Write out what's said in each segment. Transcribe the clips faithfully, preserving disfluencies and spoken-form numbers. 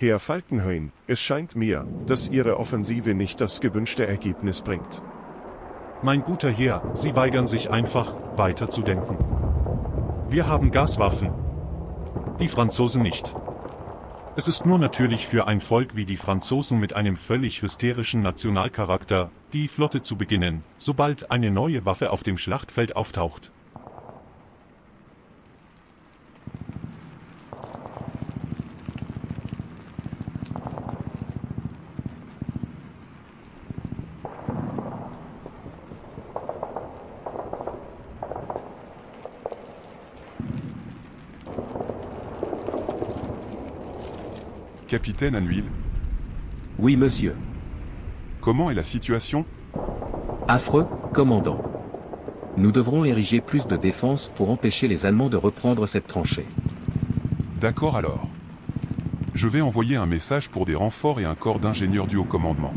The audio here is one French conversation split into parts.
Herr Falkenhayn, es scheint mir, dass Ihre Offensive nicht das gewünschte Ergebnis bringt. Mein guter Herr, Sie weigern sich einfach, weiterzudenken. Wir haben Gaswaffen. Die Franzosen nicht. Es ist nur natürlich für ein Volk wie die Franzosen mit einem völlig hysterischen Nationalcharakter, die Flotte zu beginnen, sobald eine neue Waffe auf dem Schlachtfeld auftaucht. Capitaine Anville. Oui, monsieur. Comment est la situation? Affreux, commandant. Nous devrons ériger plus de défenses pour empêcher les Allemands de reprendre cette tranchée. D'accord alors. Je vais envoyer un message pour des renforts et un corps d'ingénieurs du haut commandement.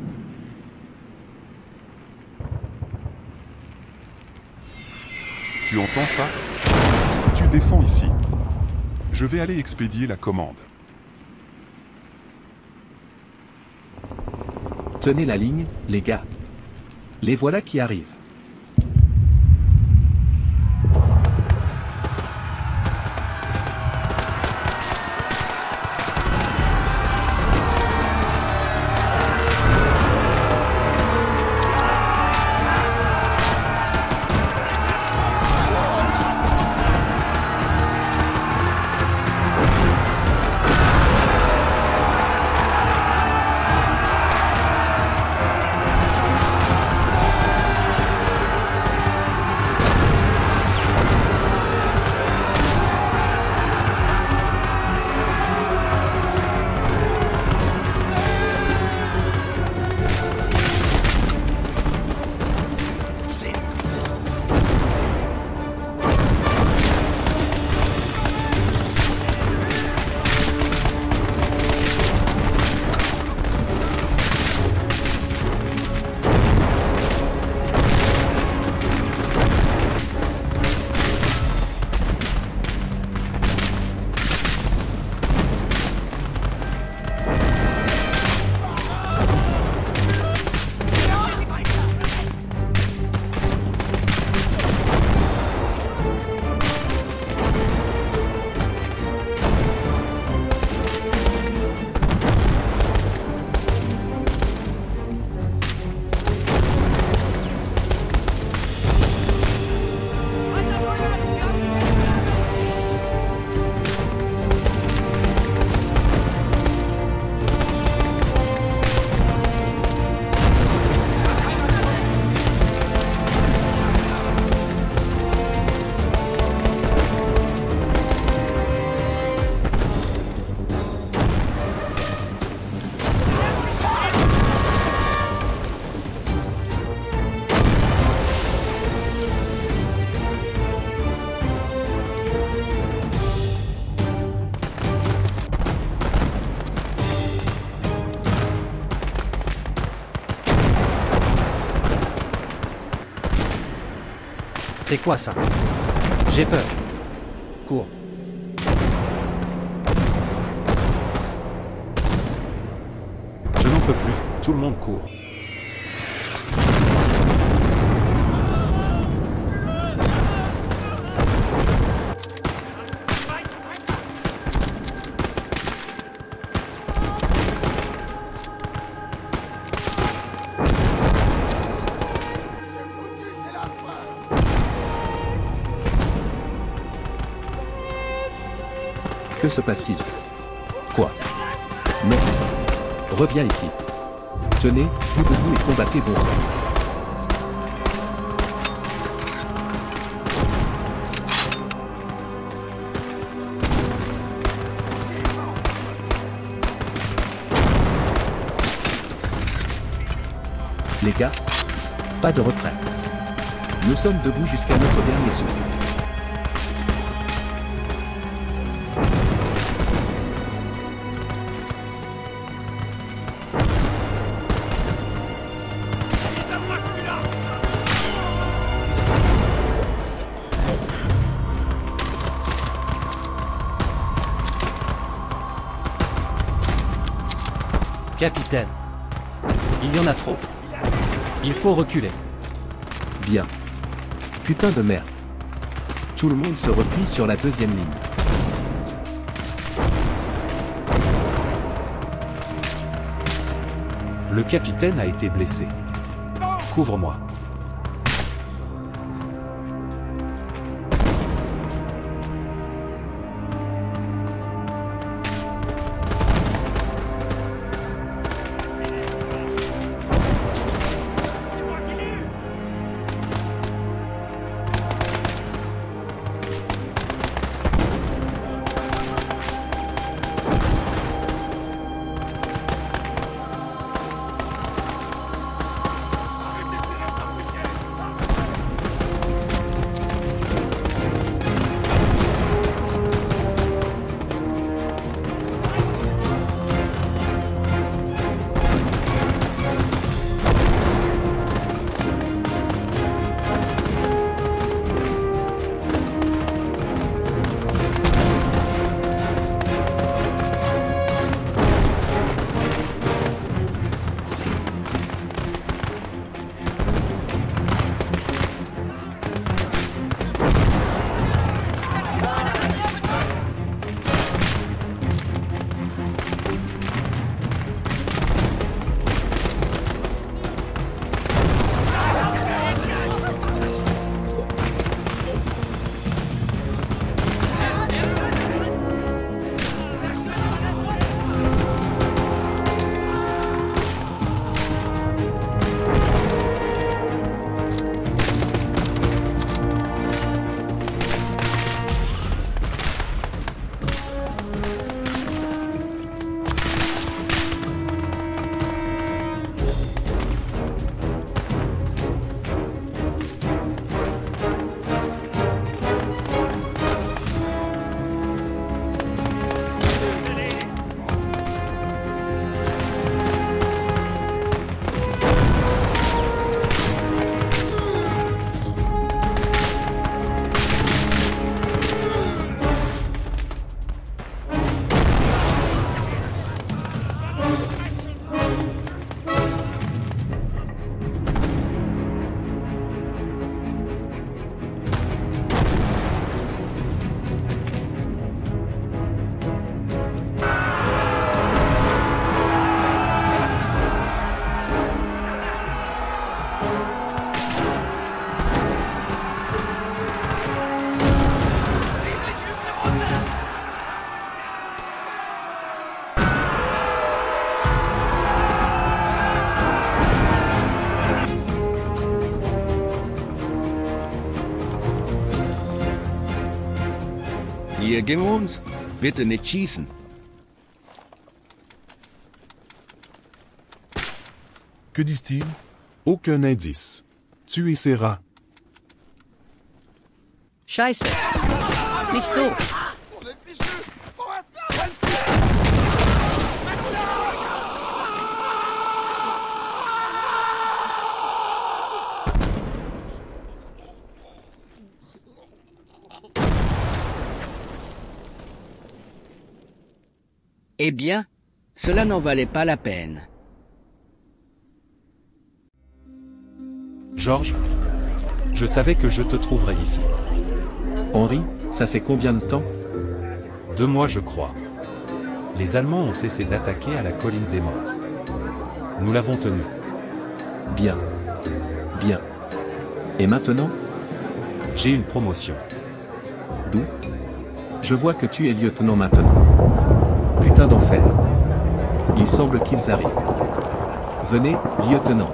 Tu entends ça? Tu défends ici. Je vais aller expédier la commande. Tenez la ligne, les gars. Les voilà qui arrivent. C'est quoi ça? J'ai peur. Cours. Je n'en peux plus, tout le monde court. Que se passe-t-il? Quoi? Non. Reviens ici. Tenez, vous debout et combattez bon sang. Les gars, pas de retrait. Nous sommes debout jusqu'à notre dernier souffle. Capitaine. Il y en a trop. Il faut reculer. Bien. Putain de merde. Tout le monde se replie sur la deuxième ligne. Le capitaine a été blessé. Couvre-moi. Hier gehen wir uns. Bitte nicht schießen. Que disent-ils? Aucun indice. Tuer ces rats. Scheiße. Nicht so. Eh bien, cela n'en valait pas la peine. Georges, je savais que je te trouverais ici. Henri, ça fait combien de temps? Deux mois, je crois. Les Allemands ont cessé d'attaquer à la colline des morts. Nous l'avons tenu. Bien. Bien. Et maintenant? J'ai une promotion. D'où? Je vois que tu es lieutenant maintenant. Putain d'enfer. Il semble qu'ils arrivent. Venez, lieutenant.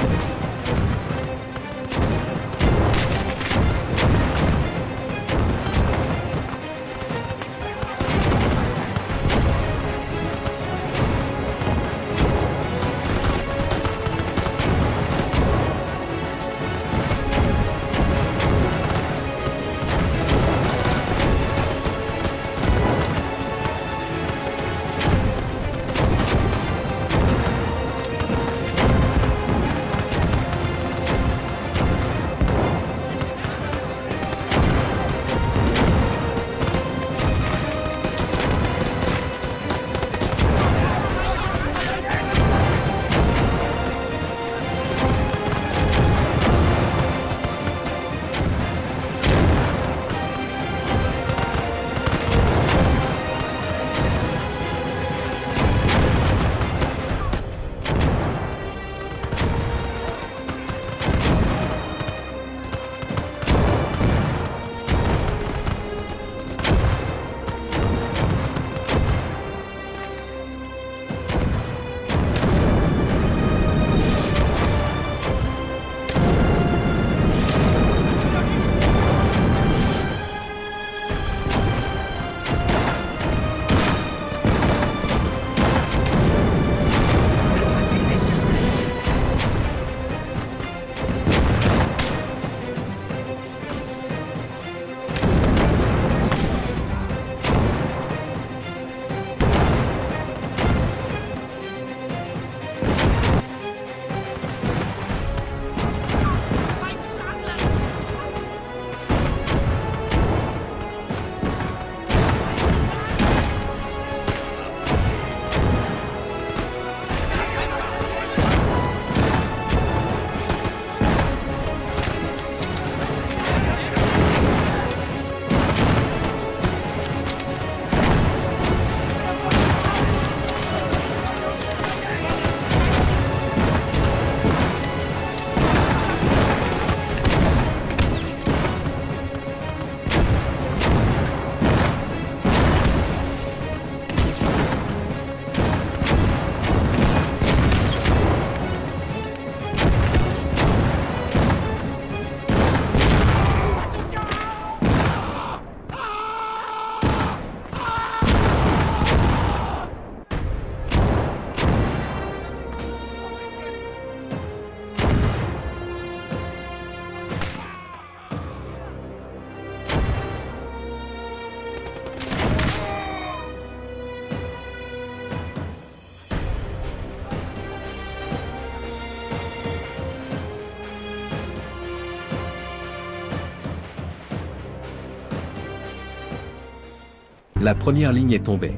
La première ligne est tombée.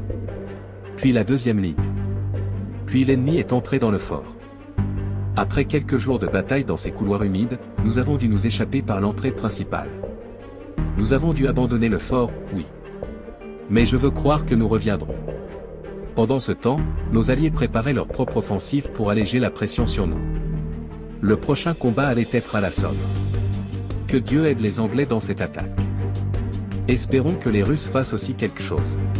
Puis la deuxième ligne. Puis l'ennemi est entré dans le fort. Après quelques jours de bataille dans ces couloirs humides, nous avons dû nous échapper par l'entrée principale. Nous avons dû abandonner le fort, oui. Mais je veux croire que nous reviendrons. Pendant ce temps, nos alliés préparaient leur propre offensive pour alléger la pression sur nous. Le prochain combat allait être à la Somme. Que Dieu aide les Anglais dans cette attaque. Espérons que les Russes fassent aussi quelque chose.